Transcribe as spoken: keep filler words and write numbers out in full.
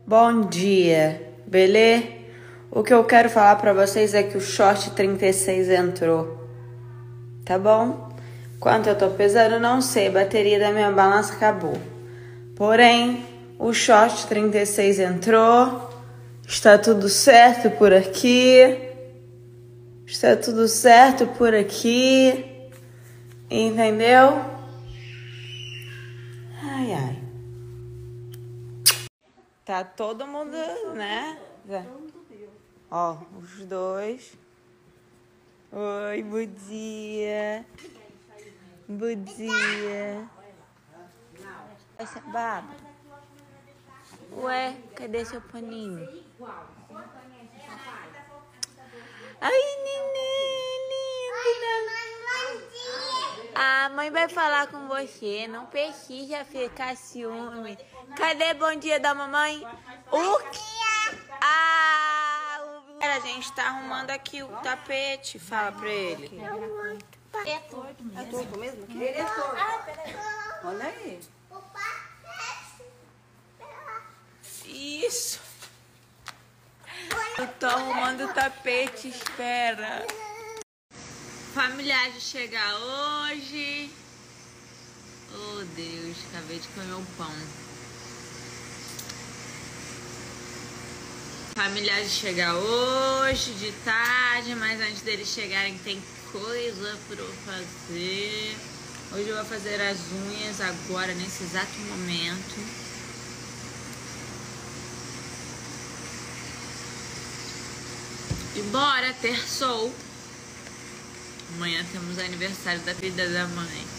Bom dia, beleza? O que eu quero falar pra vocês é que o short trinta e seis entrou, tá bom? Quanto eu tô pesando, não sei, a bateria da minha balança acabou. Porém, o short trinta e seis entrou, está tudo certo por aqui, está tudo certo por aqui, entendeu? Ai, ai. Tá todo mundo, né? Ó, os dois. Oi, bom dia. Bom dia. Essa baba. Ué, cadê seu paninho? Ai, neném, lindo. A mãe vai falar com você. Não precisa ficar ciúme. Cadê bom dia da mamãe? O que? Ah, o... A gente tá arrumando aqui o tapete. Fala pra ele. É torto mesmo. É torto mesmo? Ele é torto. Ah, peraí. Olha aí. Isso. Eu tô arrumando o tapete, espera. Familiar de chegar hoje. Oh, Deus, acabei de comer o pão. Familiar de chegar hoje, de tarde, mas antes deles chegarem tem coisa pra eu fazer. Hoje eu vou fazer as unhas agora, nesse exato momento. E bora ter sol. Amanhã temos aniversário da filha da mãe.